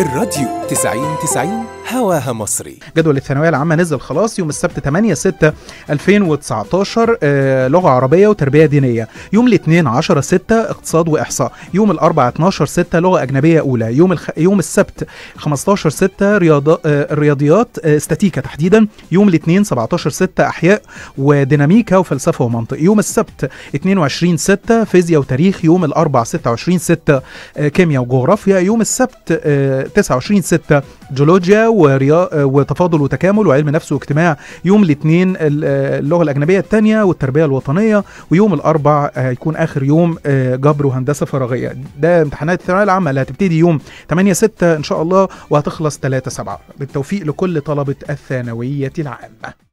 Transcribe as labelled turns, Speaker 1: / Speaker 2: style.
Speaker 1: الراديو 90 هواها مصري.
Speaker 2: جدول الثانوية العامة نزل خلاص يوم السبت 8/6/2019 لغة عربية وتربية دينية، يوم الاثنين 10/6 اقتصاد وإحصاء، يوم الأربعاء 12/6 لغة أجنبية أولى، يوم السبت 15/6 الرياضيات استاتيكا تحديدا، يوم الاثنين 17/6 أحياء وديناميكا وفلسفة ومنطق، يوم السبت 22/6 فيزياء وتاريخ، يوم الأربعاء 26/6 كيمياء وجغرافيا، يوم السبت 29/6 جيولوجيا وتفاضل وتكامل وعلم نفس واجتماع، يوم الاثنين اللغة الأجنبية الثانية والتربية الوطنية، ويوم الأربع هيكون آخر يوم جبر وهندسة فراغية. ده امتحانات الثانوية العامة اللي هتبتدي يوم 8/6 إن شاء الله وهتخلص 3/7. بالتوفيق لكل طلبة الثانوية العامة.